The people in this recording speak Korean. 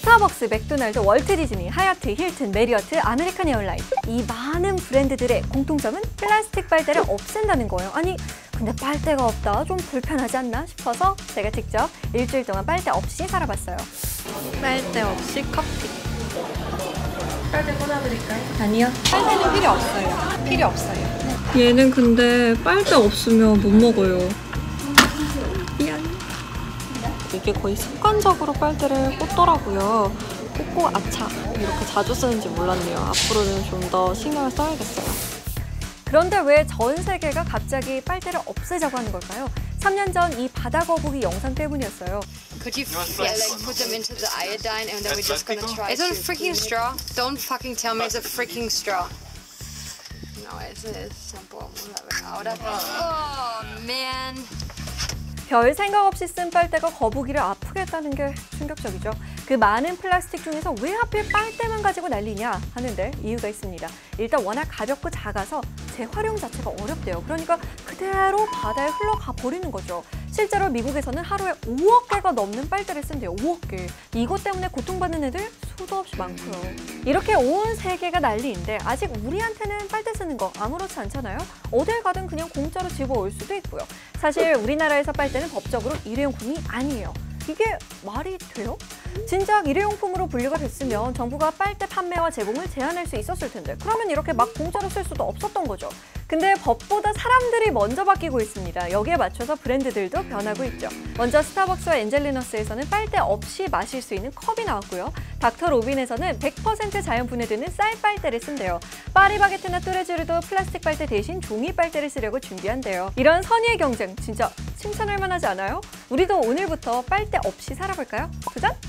스타벅스, 맥도날드, 월트 디즈니, 하얏트, 힐튼, 메리어트, 아메리칸 에어라인 이 많은 브랜드들의 공통점은 플라스틱 빨대를 없앤다는 거예요. 아니 근데 빨대가 없다 좀 불편하지 않나 싶어서 제가 직접 일주일 동안 빨대 없이 살아봤어요. 빨대 없이 커피. 빨대 꽂아드릴까요? 아니요. 빨대는 필요 없어요. 필요 없어요. 얘는 근데 빨대 없으면 못 먹어요. 미안. 이게 거의 습관적으로 빨대를 꽂더라고요. 꽂고 아차 이렇게 자주 쓰는지 몰랐네요. 앞으로는 좀 더 신경을 써야겠어요. 그런데 왜 전 세계가 갑자기 빨대를 없애자고 하는 걸까요? 3년 전 이 바다 거북이 영상 때문이었어요. Could you put them into the iodine and then we're just gonna try? Is it a freaking straw? Don't fucking tell me it's a freaking straw. No, es shampoo. Vamos a ver ahora. Oh man. 별 생각 없이 쓴 빨대가 거북이를 아프게 했다는 게 충격적이죠. 그 많은 플라스틱 중에서 왜 하필 빨대만 가지고 난리냐 하는데 이유가 있습니다. 일단 워낙 가볍고 작아서 재활용 자체가 어렵대요. 그러니까 그대로 바다에 흘러가 버리는 거죠. 실제로 미국에서는 하루에 5억 개가 넘는 빨대를 쓴대요. 5억 개. 이것 때문에 고통받는 애들 수도 없이 많고요. 이렇게 온 세계가 난리인데 아직 우리한테는 빨대 쓰는 거 아무렇지 않잖아요. 어딜 가든 그냥 공짜로 집어올 수도 있고요. 사실 우리나라에서 빨대는 법적으로 일회용품이 아니에요. 이게 말이 돼요? 진작 일회용품으로 분류가 됐으면 정부가 빨대 판매와 제공을 제한할 수 있었을 텐데 그러면 이렇게 막 공짜로 쓸 수도 없었던 거죠. 근데 법보다 사람들이 먼저 바뀌고 있습니다. 여기에 맞춰서 브랜드들도 변하고 있죠. 먼저 스타벅스와 엔젤리너스에서는 빨대 없이 마실 수 있는 컵이 나왔고요. 닥터 로빈에서는 100% 자연 분해되는 쌀 빨대를 쓴대요. 파리바게트나 뚜레쥬르도 플라스틱 빨대 대신 종이 빨대를 쓰려고 준비한대요. 이런 선의의 경쟁 진짜 칭찬할 만하지 않아요? 우리도 오늘부터 빨대 없이 살아볼까요? 도전!